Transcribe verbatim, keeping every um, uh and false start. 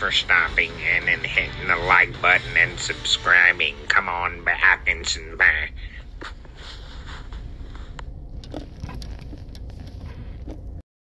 for stopping in and hitting the like button and subscribing. Come on back and subscribe.